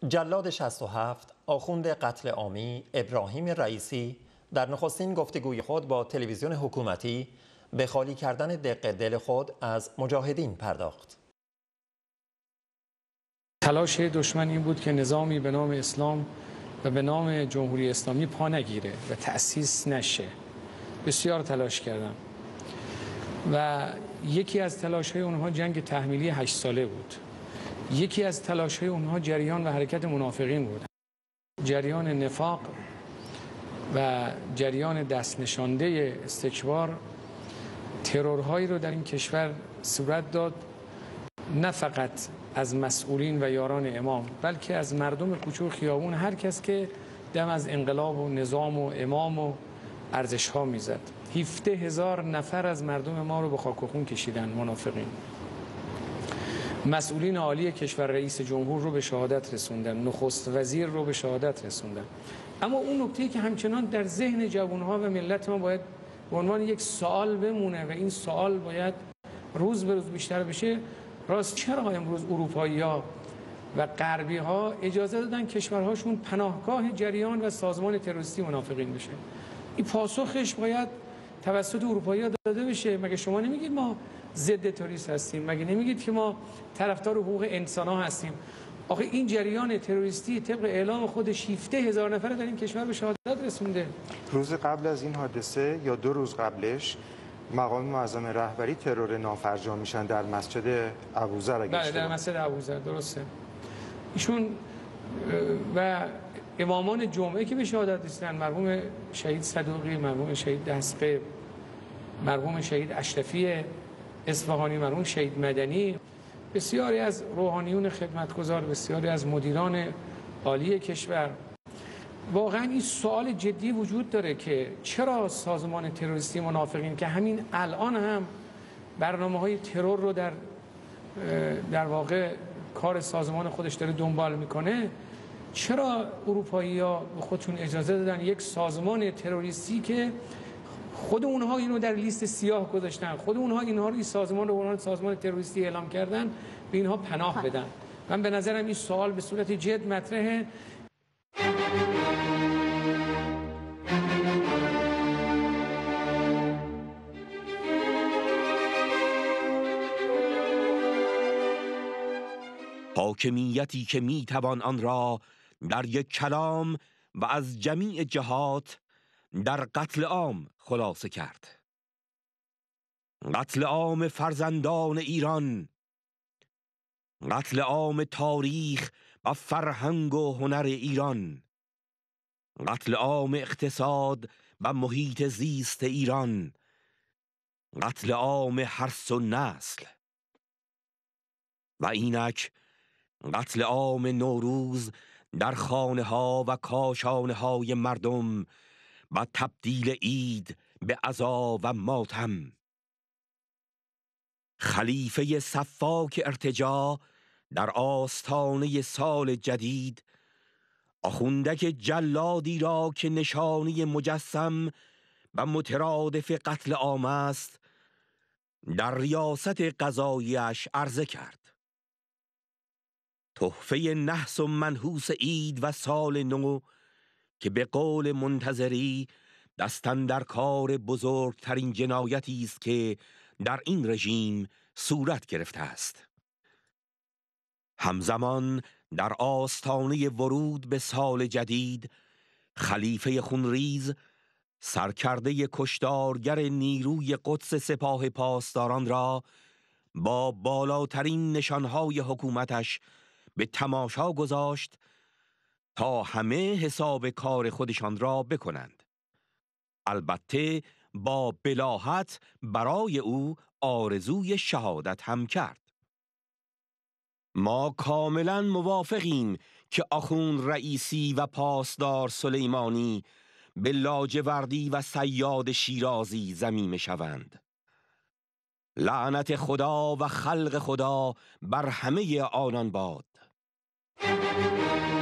جلاد 67 آخوند قتل عامی ابراهیم رئیسی در نخستین گفتگوی خود با تلویزیون حکومتی به خالی کردن دق دل خود از مجاهدین پرداخت. تلاش دشمن این بود که نظامی به نام اسلام و به نام جمهوری اسلامی پا نگیره و تأسیس نشه. بسیار تلاش کردم و یکی از تلاش‌های اونها جنگ تحمیلی 8 ساله بود. یکی از تلاش‌های اونها جریان و حرکت منافقین بود. جریان نفاق و جریان دست نشانده استکبار ترورهایی رو در این کشور صورت داد، نه فقط از مسئولین و یاران امام بلکه از مردم کوچه و خیابون، هر کس که دم از انقلاب و نظام و امام و ارزش‌ها میزد. 17,000 نفر از مردم ما رو به خاک و خون کشیدن منافقین. مسئولین عالی کشور، رئیس جمهور رو به شهادت رسوندن، نخست وزیر رو به شهادت رسوندن. اما اون نکته‌ای که همچنان در ذهن جوان‌ها و ملت ما باید به عنوان یک سوال بمونه و این سوال باید روز به روز بیشتر بشه، راست چرا امروز اروپایی‌ها و غربی‌ها اجازه دادن کشورهاشون پناهگاه جریان و سازمان تروریستی منافقین بشه؟ این پاسخش باید توسط اروپایی‌ها داده بشه. مگه شما نمیگید ما ضد تروریست هستیم؟ مگه نمیگید که ما طرفدار حقوق انسان‌ها هستیم؟ آخه این جریان تروریستی طبق اعلام خودش 17,000 نفر در این کشور به شهادت رسونده. روز قبل از این حادثه یا 2 روز قبلش مقام معظم رهبری ترور نافرجام میشن در مسجد ابوذر. بله، در مسجد ابوذر، درسته. ایشون و امامان جمعه که به شهادت رسیدن، مرحوم شهید صدوقی، مرحوم شهید دستقیب، مرحوم شهید اشرفی اصفهانی، مرحوم شهید مدنی، بسیاری از روحانیون خدمتگزار، بسیاری از مدیران عالی کشور. واقعا این سوال جدی وجود داره که چرا سازمان تروریستی منافقین که همین الان هم برنامه‌های ترور رو در واقع کار سازمان خودش داره دنبال میکنه، چرا اروپایی‌ها به خودشون اجازه دادن یک سازمان تروریستی که خود اونها اینو در لیست سیاه گذاشتن، خود اونها اینها رو این سازمان رو به عنوان سازمان تروریستی اعلام کردن، به اینها پناه بدن؟ من به نظرم این سوال به صورت جد مطرحه. حاکمیتی که میتوان آن را در یک کلام و از جمیع جهات در قتل عام خلاصه کرد. قتل عام فرزندان ایران، قتل عام تاریخ و فرهنگ و هنر ایران، قتل عام اقتصاد و محیط زیست ایران، قتل عام حرث و نسل. و اینک قتل عام نوروز در خانه ها و کاشانه های مردم و تبدیل عید به عزا و ماتم. خلیفه سفاک ارتجاع در آستانه سال جدید، آخوندک جلادی را که نشانی مجسم و مترادف قتل عام است، در ریاست قضاییش عرضه کرد. تحفه نحس و منحوس عید و سال نو که به قول منتظری دستن در کار بزرگترین جنایتی است که در این رژیم صورت گرفته است. همزمان در آستانه ورود به سال جدید، خلیفه خونریز سرکرده کشتارگر نیروی قدس سپاه پاسداران را با بالاترین نشانهای حکومتش به تماشا گذاشت تا همه حساب کار خودشان را بکنند. البته با بلاهت برای او آرزوی شهادت هم کرد. ما کاملا موافقیم که آخوند رئیسی و پاسدار سلیمانی به لاجوردی و صیاد شیرازی ضمیمه شوند. لعنت خدا و خلق خدا بر همه آنان باد.